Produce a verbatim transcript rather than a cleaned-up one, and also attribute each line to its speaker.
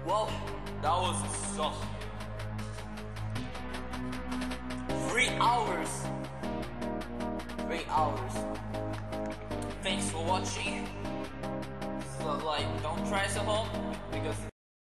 Speaker 1: Well, that was so three hours. Three hours. Thanks for watching. So like, don't try this at home because